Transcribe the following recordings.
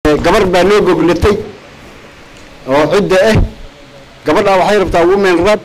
gabar baa loo goglatay oo cidda ah gabadha waxay rabtaa women rab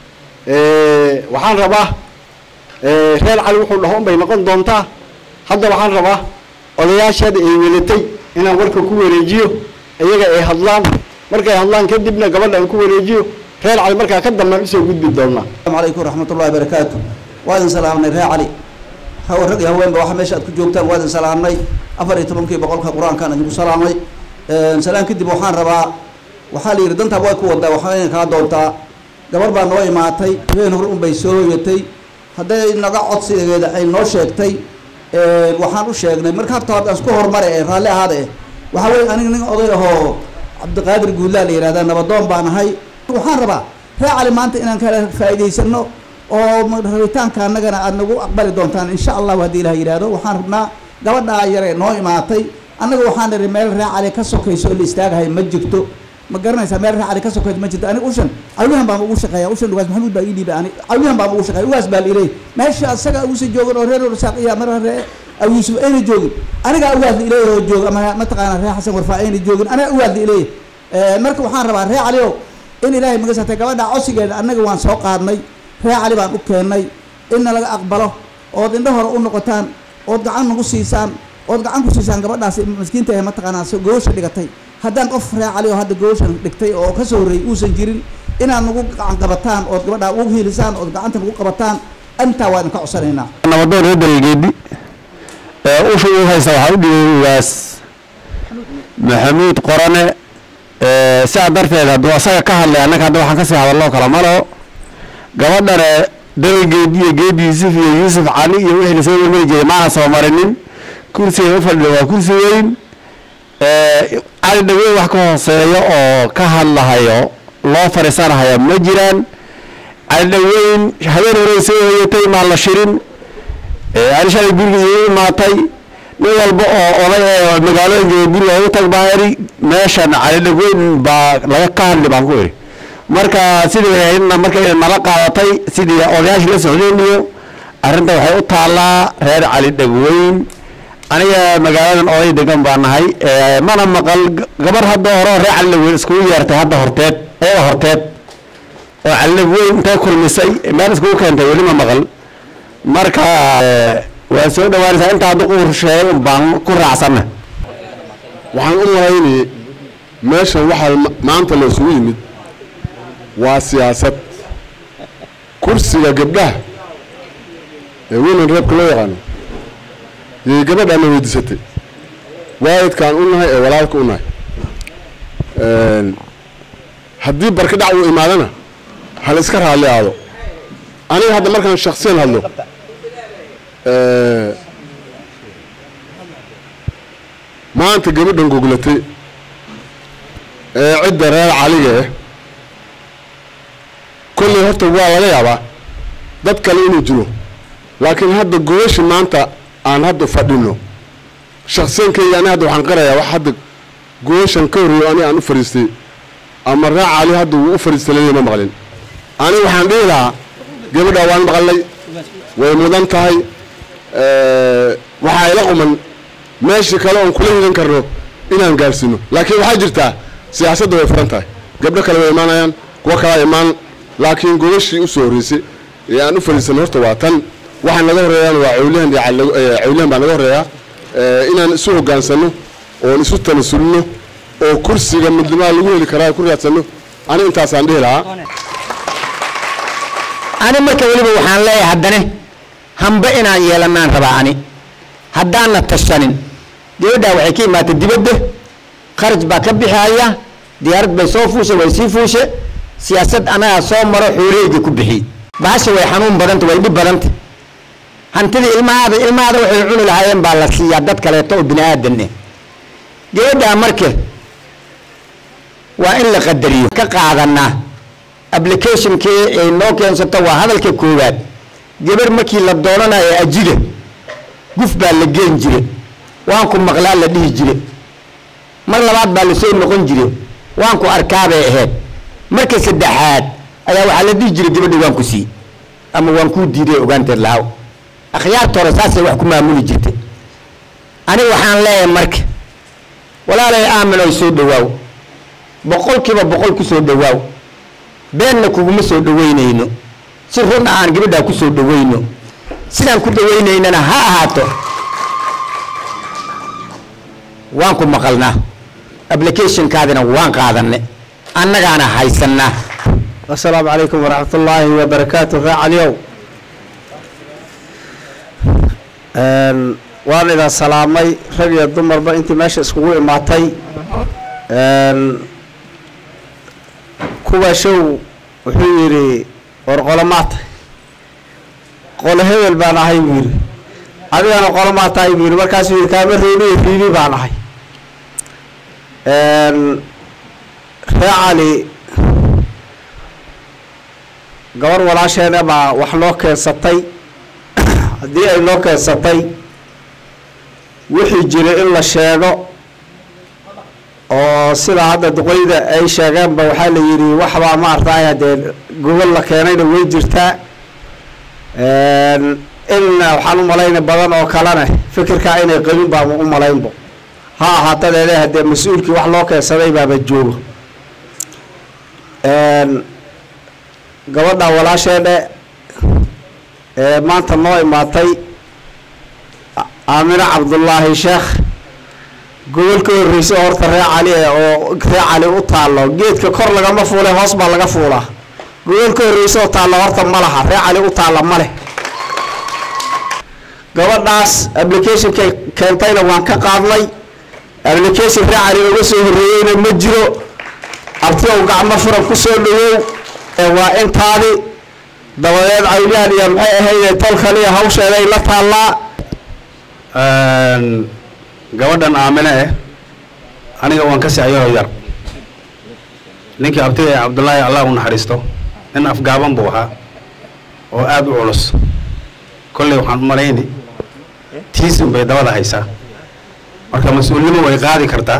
waxaan rabaa reer cali wuxuu dhaho bay noqon doontaa hadda waxaan rabaa odayaasheeda ay welatay inaan warka ku wareejiyo iyaga ay hadlaan markay hadlaan kadibna gabadha aan ku wareejiyo reer cali markaa ka dambe u soo gudbi doonaa. Assalaamu alaykum warahmatullahi wabarakatuh. Waan salaamnay reer cali rag iyo haweenba waxa meesha aad ku joogtaan waan salaamnay 14 boqolka quraankan idinku salaamay salaam kadib waxaan rabaa waxa la yiri danta way ku wadaa waxaan ka doontaa gabar baa noo imaatay habeen hore un bay soo hoyatay haday naga codsigeeda ay noo sheegtay waxaan u sheegnay marka habta aan isku hormaray raali ahaade waxa way aniga nin oday ahoo Cabdiqaadir Guulaa la yiraahdaa nabadoon baan ahay waxaan rabaa reer cali maanta inaan ka faa'iideysano oo rabitaanka annagana aad nagu aqbali doontaan insha Allah hadii Ilaahay yiraahdo waxaan rabnaa gabadha yare noo imaatay annaga waxaan niri meel reer cali ka sokayso la istaagahay ma jirto ma garanaysa meel reer cali ka sokayso ma jirto aniga ushan awlihan baan ugu shaqeeyaa ushan Ugaas Maxamuud baa ii dhiibay ani awlihan baan ugu shaqeeyaa Ugaas baa ilay meesha asaga ugu soo joogan oo reer Rasaqiya mar hore aw Yuusuf ayna joogin aniga Ugaas ilay oo joog ama ma taqaana reer Xasan Warfaa ayna joogin aniga Ugaas ilay marka waxaan rabaa reer cali in Ilaahay maga saatay gabadha codsigeeda annaga waan soo qaadnay reer cali baan u keenay in laga aqbalo oo indho hore u noqotaan oo gacan nagu siisaan oo gacan ku siisaan gabadhaas miskiinta ah ma taqaanaa soo goosha dhigatay haddaan qof reer cali oo hadda gooshan dhigtay oo ka soo horeey uusan jirin inaan nagu gacan qabataan oo gabadha ugu hiilisaan oo gacanta nagu qabataan anta waan ka codsanaynaa nabadoon reergeedi u soo haysta waxa u dhigay Ugaas Maxamuud Qorane saadarteeda hadduu asaga ka hadlay annaga hadda waxaan ka sii hadalno kala malo gabadhana dalgeedi iyo geediisii iyo Yuusuf Cali iyo wixii soo marmay jeey ma soo marinin kursiga u fadhiyo waa kursi weyn cali dhaweey wax ka hooseeyo oo ka hadlahayo loo fariisanayo ma jiraan cali dhaweyn habeen hore soo hoyatay ma la shirin cali shalay guriga maatay nin walba oo oday magaalada guriga u tag baayri meeshan cali dhaweyn baa laga ka hadli baan ku yiri marka sidii ayna markay nala qaadatay sidii odayaasha la socdeenyo arinta waxay u taalaa reer cali dhaweyn aniga magaaladan oday degan baan nahay mana maqal gabar hadda hore reer cali dhaweyn isku yeertay hadda horteed oo cali dhaweyn intay kulmisay meel isku keentay wali ma maqal marka waa soo dhawaanaysaa inta aad u sheegay baan ku raacsanna waxaan u maleynay meeshan waxa maanta la isugu yimid waa siyaasad kursiga gabdhaha women rep loo yaqaano iyo gabadha la weydiisatay waalidkaan u nahay ee walaalka u nahay haddii barka dhac uu imaadana hal iska raali aado aniga hadda markaan shakhsiyan hadlo maanta gabadhan goglatay cidda reer caliga kulli horta waa laga yaabaa dad kale inuu jiro laakiin hadda gooshi maanta aan hadda fadhino shakhsiyankayga ani hadda waxaan qarayaa wax hadda gooshan ka horiyo ani aan u fariistay ama reer cali hadda uu u fariistay ma maqlin ani waxaan dhihi lahaa gabadha waan maqlay way mudan tahay waxa ila quman meeshii kale oo kula hidan karno inaan gaarsiino laakiin waxa jirta siyaasadda way furan tahay gabdho kale way imaanayaan kuwa kale imaan laakiin gooshii u soo horeysay ee aan u fariisan horta waa tan waxaan naga horeeyaan waa cawlihan baan naga horeeyaa inaan isu hogaansano oo isu tanasulno oo kursiga midnimada lagu heli karaa ku raadsano ani intaas aan dhihi lahaa ani marka waliba waxaan leeyahay haddana hamba inaan yeelanaan rabaa ani haddaan la tashanin gabadha waxay ka imaatay dibadda kharaj baa ka bixaya diyaarad bay soo fuushay way sii fuushay siyaasad anaga soo maro xooleyga ku bixi baasha way xanuun badanta way dhib badanta hantida ilmaada waxay cuni lahaayeen baa la siiyaa dad kale oo bini'aadan ah gabadha marka waa in la qadariyo ka qaadanaa application kee ay noo keensato waa hadalka koowaad gabar markii la doonanayo ajida guf baa la geen jiray waan ku maqlaa la dhihi jiray mar labaad baa la soo noqon jiray waan ku arkaabay ahayd marka saddexaad ayaa waxa la dhihi jiray gabadha waan ku sii ama waan ku diiday ogaanteed laaw akhyaar tore saasay wax ku maamuli jirtay ani waxaan leeyahay marka walaalay aamin oo soo dhawaaw boqolkiiba boqol ku soo dhawaaw beenna kuguma soo dhaweynayno si run aan gabadha ku soo dhaweyno sidaan ku dhaweynayna ha ahaato waan ku maqalnaa application kaadina waan qaadanay annagaana haysanaa. السلام عليكم ورحمة الله وبركاته. اليوم waan idin salaamay rag iyo dumarba intii meesha iskugu imaatay kuwa show wuxuu yiri war qolamaata qol hebel baan ahay wiil adigana qolamaata ay wiil markaas wiil kaama reebi baan ahay raali gabar walaasheena baa wax loo keensatay haddii ay loo keensatay wixii jiray in la sheego oo sida hadda duqeyda ay sheegeenba waxaa la yidhi waxbaa maartay haddee gobol la keenayna way jirtaa in waxaan u malayna badan oo kalena fikirkaa inay qabin baa u malaynbo ha ahaatadeede haddee mas-uulkii wax loo keensaday baaba joogo gabadha walaasheedhe maanta noo imaatay aamina cabdullaahi sheekh gobol ka horreysay horta reer cali oo reer cali u taallo geedka kor lagama fuulay hoos baa laga fuulaa gobol ka horreysay oo taallo horta ma laha reer cali u taalla ma leh gabadhaas applicationkay keentayna waan ka qaadnay application reer cali uga soo horreeyeyna ma jiro arti oo gacmo furan ku soo dhawow waa intaadi dabadeed cawliyahan iyo maxay ahayd tolkan iyo hawsheeda ay la taallaa gabadhan aamine aniga waan ka sicayoo yar ninkii abtiga ee cabdullaahi allah u naxariisto nin afgaaban buu ahaa oo aada u culus kolley waxaan u malayni tiisin bay dabada haysaa marka mas-uulnimo way qaadi kartaa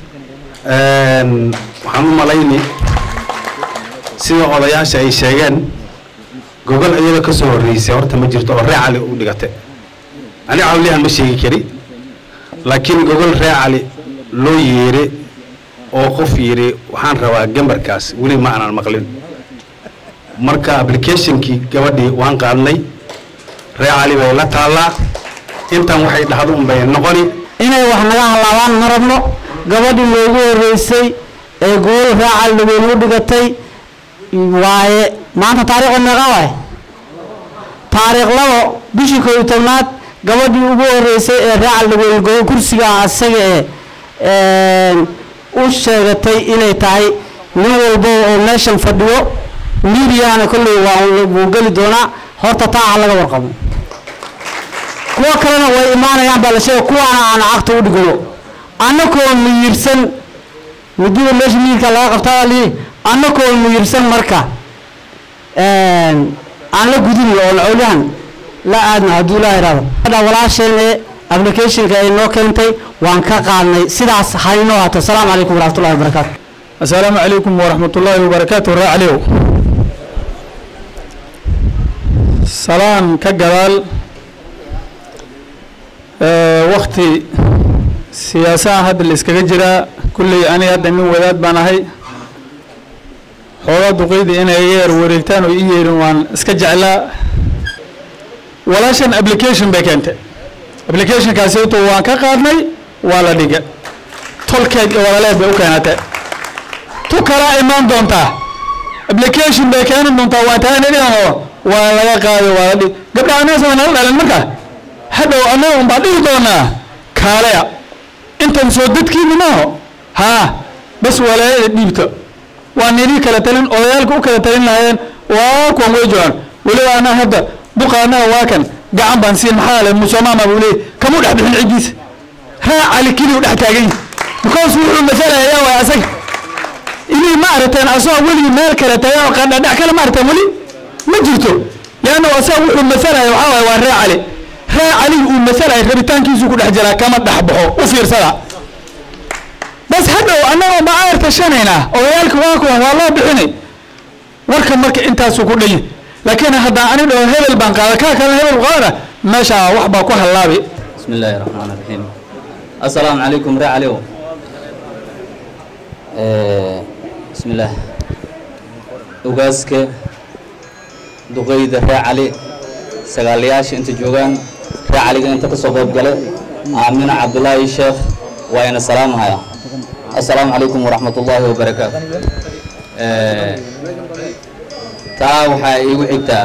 waxaan u malayni sida odayaasha ay sheegeen gobol iyada ka soo horreysay horta ma jirto oo reer cali u dhigatay ani cawliyahan ma sheegi kari laakiin gobol reer cali loo yeeray oo qof yiri waxaan rabaa gambarkaas weli ma aanan maqlin marka applicationkii gabadhii waan qaadnay reer cali bay la taallaa intan waxay dhahdo un bay noqoni inay wax naga halaabaan ma rabno gabadhii loogu horreysay ee gobol reer cali lagu dhigatay waaye maanta taariikhda meeqa waaye taariikh labo bishii 11aad gabadhii ugu horreysay ee raacal lagu kursiga asaga ee u sheegatay inay tahay nin walba oo meeshan fadhiyo miidiyaana kulli waa gali doonaa horta taa laga warqabo kuwa kalena way imaanayaan baa la sheegay kuwaana aan caqta u dhigno annakoo miyirsan midida meesha miirka laga qabtaa li annakoo miyirsan marka aan la gudin oo cawliyahan la aadna hadduu la yiraahdo hada walaasheena applicationka ay noo keentay waan ka qaadnay sidaas hayno hata assalaamu calaykum waraxmatullaahi wabarakaatu assalaamu calaykum waraxmatullaahi wabarakaatu raacliyow salaam ka gadaal waqti siyaasaha hadda la iskaga jiraa kulley ani hadda nin wadaad baan ahay xoogaa duqeydii inay yeer wareegtaan oo ii yeerin waan iska jeclaa walaashan application bay keentay applicationkaasi waan ka qaadnay waa la dhigay tolkeed walaaleed bay u keenatay tu kala imaan doontaa application bay keenan doontaa waa taan idinoo waa laga qaaday waa la dhig gabdhaha anaas waa nala dhalan marka hadhow annaga un baa dhigi doonaa kaaleya intan soo dadkiina maaho haa bas walaaleeda dhiibto waa nidii kala talin odayaalka u kala talin lahaayeen waa kuwan way joogaan weliba anaa hadda buqaanaha waa kan gacan baan siin maxaa le musomaama buu leeyay kamu dhex bixin ciddiisa raa cali keliya u dhex taagan yahay because wuxuu masalayaa waa asaga inay ma aragteen asagoo weligii meel kale tagaa oo qandhadhac kale ma aragteen weli ma jirto leanna asaga wuxuu masalaya waxaa waaye waa raa cali uu masalaya rabitaankiisu ku dhex jiraa kama dhex baxo u fiirsada bas hadhow annagoo ma aartashanaynaa odayaalka waa kuwan waa loo bixinay warka marka intaasuu ku dhanyi laakiin haddaan ani dhaho hebel baan qaada kaa kalena hebel qaadana meesha wax baa ku hallaabi بسم الله الرحمن الرحيم السلام عليكم رعليو بسم الله وقاسك دقيد علي سقالياش انت جوغان علي انت كسوقات قال آمين عبد الله الشيخ وين السلام هيا السلام عليكم ورحمة الله وبركاته تاو حي وحيتا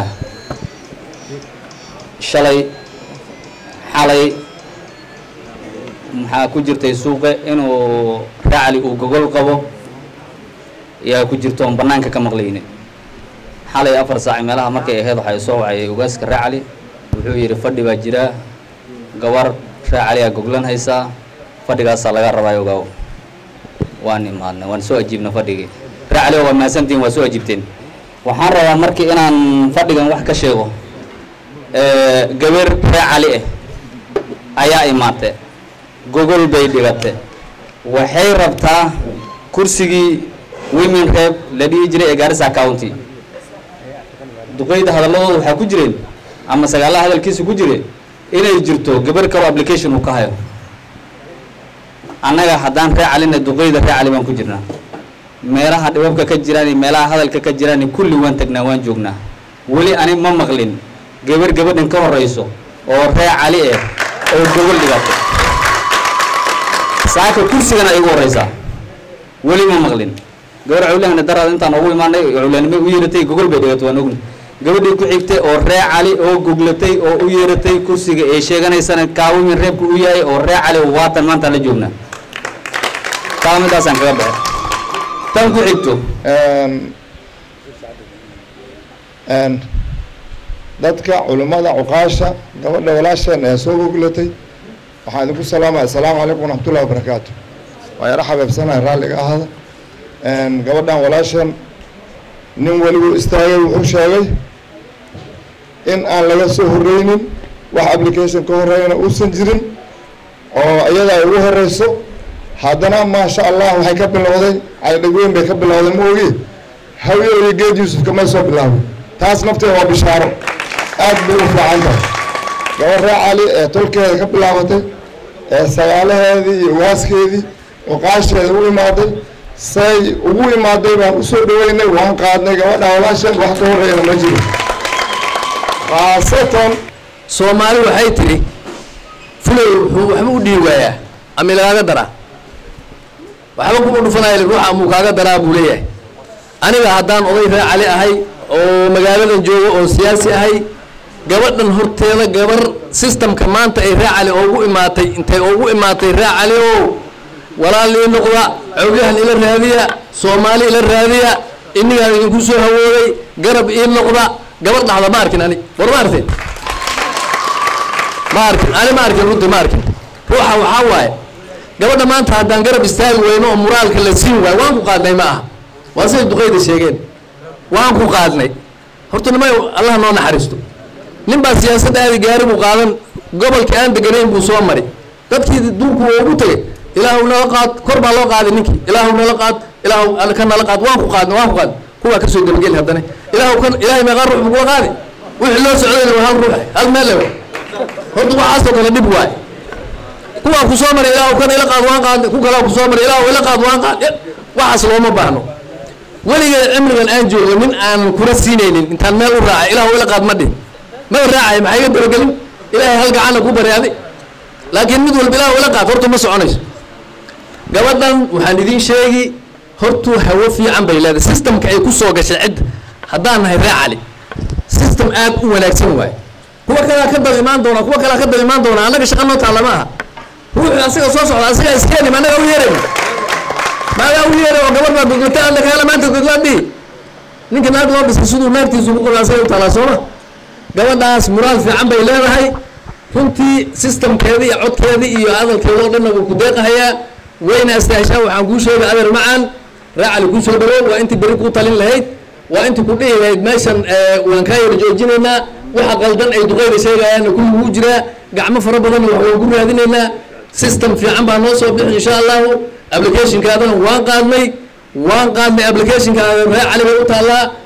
شلي حالي maxaa ku jirtay suuqa inuu raacli uu gogol qabo yaa ku jirto on banaanka ka maqlayne xalay 4 saac meelaha markay ahayd waxay soo wacay ugaaska raacli wuxuu yiri fadhi baa jira gawar raacli ah goglan haysa fadhigaas laga rabaa ogaw waan imaadna waan soo ajiibna fadhigi raacli waa maasantiin waa soo ajiibteen waxaan rabaa markii inaan fadhigan wax ka sheego gabar raacli ah ayaa imaatay Google bay dhigate waxay rabtaa kursigii women rep la dhigi jiray ee Garissa County duqeyda hadalladooda waxa ku jireen ama sagaalaha hadalkiisa ku jireen inay jirto gabar kale application uu ka hayo annaga haddaan raacalina duqeyda raacali baan ku jirnaa meelaha dhibabka ka jiraan meelaha hadalka ka jiraan kulli waan tagnaa waan joognaa wali ani ma maqlin gabadhan ka horeyso oo raacali ah oo Google dhigate saaka kursigana ay ugu horeysaa wali ma maqlin gabar cawlahan darada intaan ugu imaanay cawlaanimo u yeeratay Google bay dhigatay waan ognahay gabadhii ku xigtay oo raacali oo googlatay oo u yeeratay kursiga ee sheeganaysana kaawin reebku u yahay oo raacali waatan maanta la joognaa taamidaasan kaga baxay tan ku xigto dadka culimada cuqaasha gabadha walaasheen ee soo googlatay waxaan idinku salaamay assalaamu calaykum waraxmatullahi wabarakaatu waa yara xabeebsanahay raalliga ahada gabadhan walaashan nin weligu istaagay wuxuu sheegay in aan laga soo horreynin wax application ka horreeyana uusan jirin oo iyada ay ugu horreyso haddana maasha allah waxay ka bilowday caydhagweyn bay ka bilowday ma ogi hawiyo iyo geed yuusuf kamay soo bilaabay taas nafteeda waa bishaaro aad bay u fiican tahay gabar raacali ee tolkeeda ka bilaabatay ee sagaalaheedii iyo waaskeedii cuqaasheeda u imaaday say ugu imaaday baan usoo dhaweynay waan qaadnay gabadha walaasheen wax ka horreeyana ma jiro khaasatan soomaali waxay tiri fulay wuxuu waxba u dhihi waayaa ama lagaaga daraa waxba kuma dhufanaya ruuxa amuu kaaga daraa buu leeyahay aniga haddaan oday raacali ahay oo magaaladan joogo oo siyaasi ahay gabadhan horteeda gabar systemka maanta ay raacali ugu imaatay intay ugu imaatay raacali oo walaalii noqda cawlahan ila raadiya Soomaali ila raadiya inniga idinku soo hawooday garab ii noqda gabar dhaxda ma arkin ani war ma arkin ani ma arkin runtii ma arkin ruuxa waxa waaye gabadha maanta haddaan garab istaagi weyno oo moraalka la siin waayo waan ku qaadnay ma aha waa say duqeyda sheegeen waan ku qaadnay horta nimay Allah noo naxariisto nin baa siyaasadda aadi gaari buu qaadan gobolka aan deganayn buu soo maray dadkii duurku ugu tagay ilaahu nala qaad kor baa loo qaaday ninkii ilaahu nala qaad ilaahu alkan nala qaad waan ku qaad kuwa ka soo gabageli haddana ilaahu kan ilaahay ma qaar ruux buu qaaday wixii loo socday waa hal ruux hal meel leh horta waxaas oo kale dib waay kuwa ku soo maray ilaahu kan ila qaad waan qaad ku kala ku soo maray ilaahu ila qaad waan qaad waxaas looma baahno waliga cimrigan aan joogo nin aan kula siinaynin intaan meel u raacay ilaahu ila qaad ma dhin ما راعي ما حيقدر يقول إلهي هلقى عنك كبر هذه لكن مدول بلا ولا قات هرتو ما سعنيش قبضنا وحندين شيء هرتو هو في عم بيلاد سيستم كأي كوسو قش العد حضرنا هي راعي سيستم آب ولا يسوي هو كلا كبر الإيمان دونا هو كلا كبر الإيمان دونا أنا كشغلنا تعلمها هو أسير صوص على أسير إسكاني ما أنا أويرم ما أنا أويرم وقبلنا بقولت لك هلا ما أنت تقول لي نيجي نقول بس بسودو نرتي سوق الأسير وتلاصونا gabadhaas muraal fiican bay leedahay runtii systemkeedii iyo codkeedii iyo hadalkeeda oo dhan uu ku deeqayaa wayna astaashaa waxaan kuu sheegay adeer macaan raacali ku soo dhawow waa intii bari ku talin lahayd waa intii ku dhihi lahayd meeshan waan ka yar joojinaynaa waxa qaldan ay duqeyda sheegayaan kullu wuu jiraa gacmo fara badan wax waan ku raadinaynaa system fiican baa noo soo bixi insha Allah application-kaadana waan qaadnay application-ka raacali bay u taalaa